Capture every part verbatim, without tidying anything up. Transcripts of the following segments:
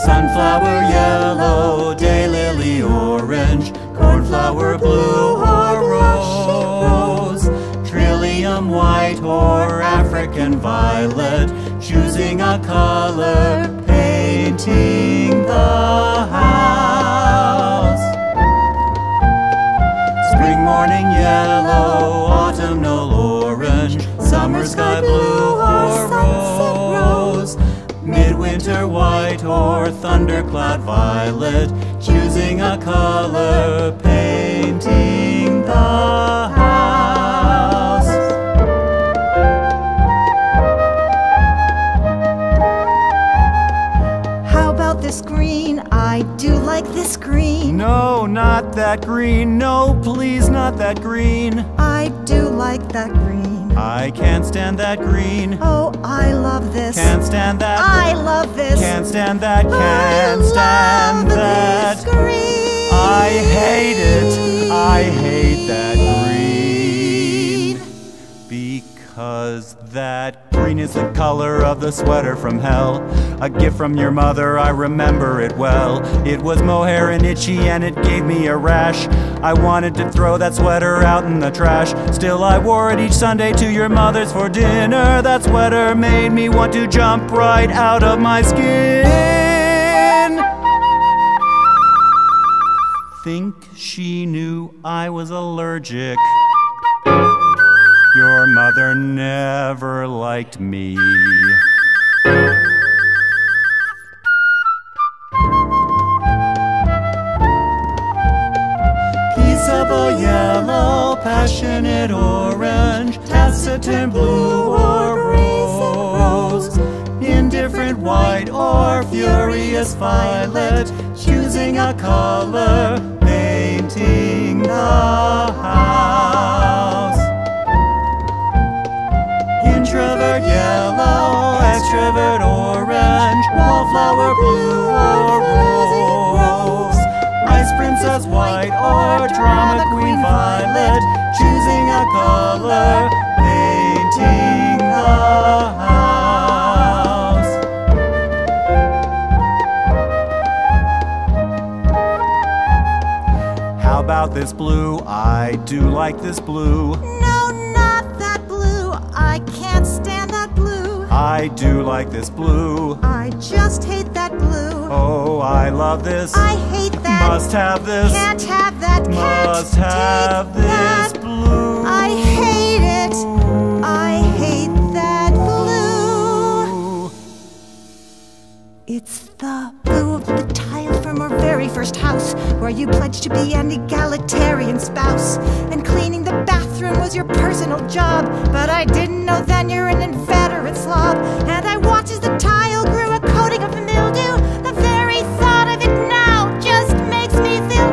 Sunflower yellow, daylily orange, cornflower blue or rose, trillium white or African violet, choosing a color, painting the house. Spring morning yellow, autumnal orange, summer sky blue or rose, midwinter white or thundercloud violet, choosing a color, painting the house. How about this green? I do like this green. No, not that green. No, please, not that green. I do like that green. I can't stand that green. Oh, I love this. Can't stand that. I love this. Can't stand that. Can't I stand love that. This green. I hate it. I hate that green. Because that green is the color of the sweater from hell. A gift from your mother, I remember it well. It was mohair and itchy and it gave me a rash. I wanted to throw that sweater out in the trash. Still I wore it each Sunday to your mother's for dinner. That sweater made me want to jump right out of my skin. Think she knew I was allergic. Your mother never liked me. Peaceable yellow, passionate orange, taciturn blue or rose, indifferent white or furious violet, choosing a color, painting the house. Introvert yellow, extrovert orange, wallflower blue or rose, ice princess white or drama queen violet, choosing a color, painting the house. How about this blue? I do like this blue. No, not that blue. I can't stand that blue. I do like this blue. I just hate that blue. Oh, I love this. I hate that. Must have this. Can't have that. Must Can't have take this that. blue. I hate it. I hate that blue. It's the blue of the tile from our very first house, where you pledged to be an egalitarian spouse, and cleaning the bathroom was your personal job. But I didn't know then you're an inveterate slob, and I watched as the tile grew a coating of mildew. The very thought of it now just makes me feel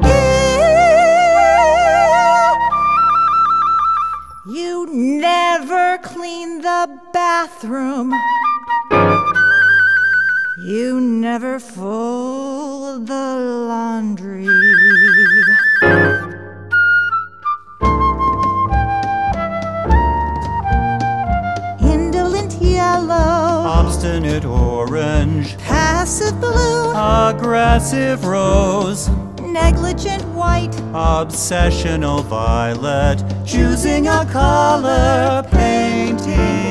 ew. You never clean the bathroom. You never fold the laundry. Indolent yellow, Obstinate orange, passive blue, aggressive rose, negligent white, obsessional violet, choosing a color, painting